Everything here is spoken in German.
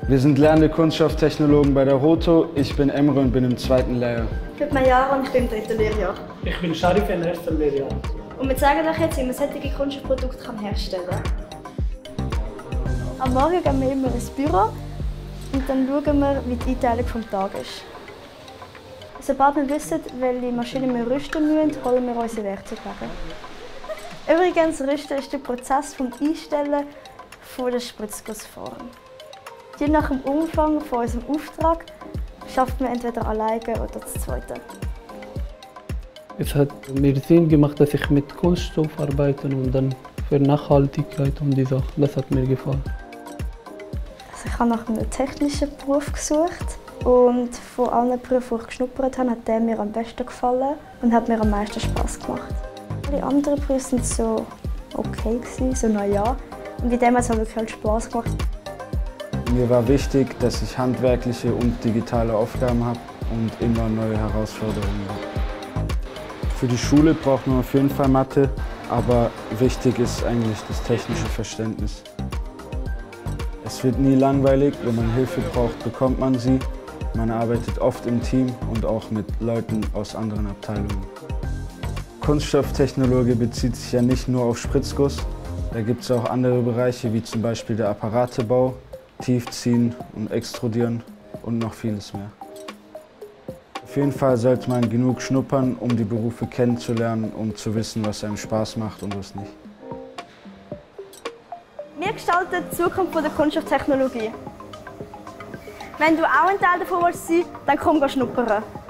Wir sind lernende Kunststofftechnologen bei der Roto. Ich bin Emre und bin im 2. Lehrjahr. Ich bin Mayara und ich bin im 3. Lehrjahr. Ich bin Sharif im 1. Lehrjahr. Und wir zeigen euch jetzt, wie man solche Kunststoffprodukte herstellen kann. Am Morgen gehen wir immer ins Büro und dann schauen wir, wie die Einteilung des Tages ist. Sobald wir wissen, welche Maschinen wir rüsten müssen, holen wir unsere Werkzeugwagen. Übrigens, Rüsten ist der Prozess vom Einstellen der Spritzgussform. Je nach dem Umfang von unserem Auftrag schafft man entweder alleine oder zu zweit. Es hat mir Sinn gemacht, dass ich mit Kunststoff arbeite und dann für Nachhaltigkeit und die Sachen. Das hat mir gefallen. Also ich habe nach einem technischen Beruf gesucht und von allen Berufen, die ich geschnuppert habe, hat der mir am besten gefallen und hat mir am meisten Spass gemacht. Die anderen Berufe waren so okay, so naja. Und in dem hat es wirklich Spass gemacht. Mir war wichtig, dass ich handwerkliche und digitale Aufgaben habe und immer neue Herausforderungen habe. Für die Schule braucht man auf jeden Fall Mathe, aber wichtig ist eigentlich das technische Verständnis. Es wird nie langweilig, wenn man Hilfe braucht, bekommt man sie. Man arbeitet oft im Team und auch mit Leuten aus anderen Abteilungen. Kunststofftechnologie bezieht sich ja nicht nur auf Spritzguss. Da gibt es auch andere Bereiche, wie zum Beispiel der Apparatebau, Tiefziehen und Extrudieren und noch vieles mehr. Auf jeden Fall sollte man genug schnuppern, um die Berufe kennenzulernen, um zu wissen, was einem Spaß macht und was nicht. Wir gestalten die Zukunft der Kunststofftechnologie. Wenn du auch ein Teil davon sein willst, dann komm schnuppern.